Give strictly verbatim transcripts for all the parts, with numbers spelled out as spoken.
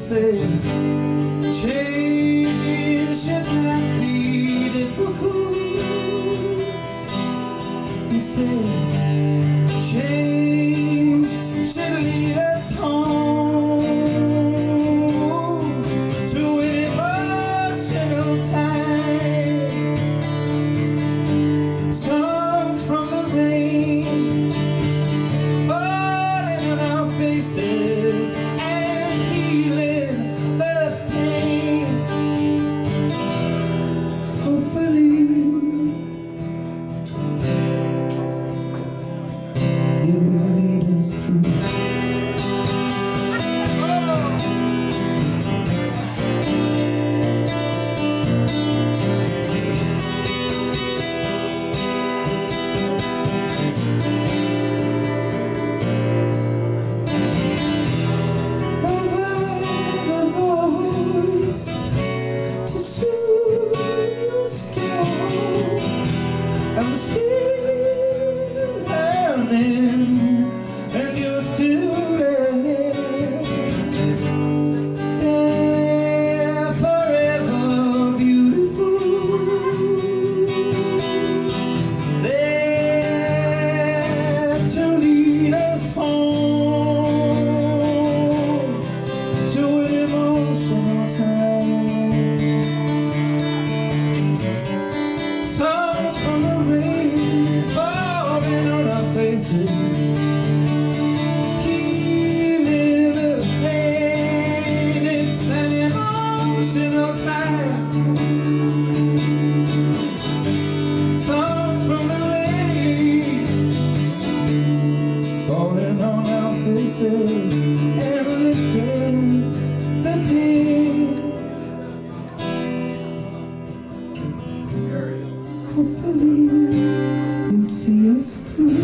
say change should not be difficult. He said change should lead us home to an emotional time. Songs from the rain falling on our faces and healing the pain. Hopefully it will lead us through. I'm still learning, and you're still learning. They're forever beautiful. They're to lead us home to an emotional time. Songs from the rain falling on our faces, healing the pain. It's an emotional time. Songs from the rain falling on our faces and lifting the pain. Hopefully you'll see us through.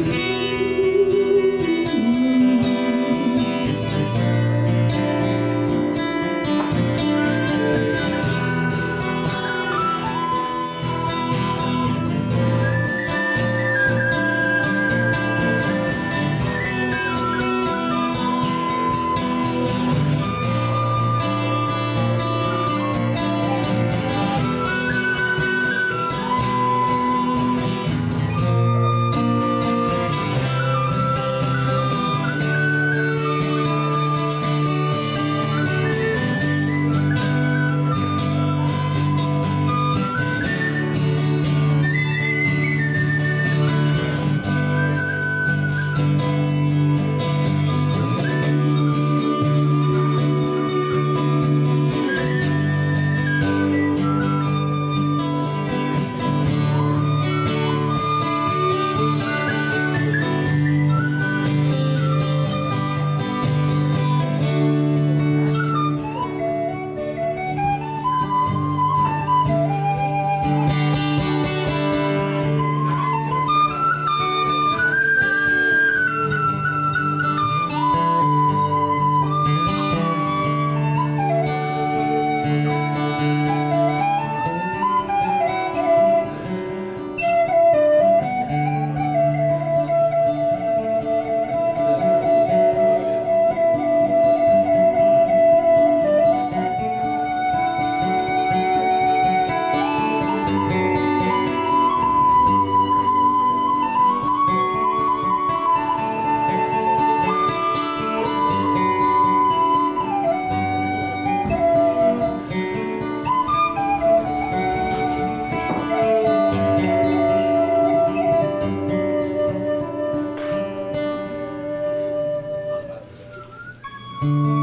Mm-hmm.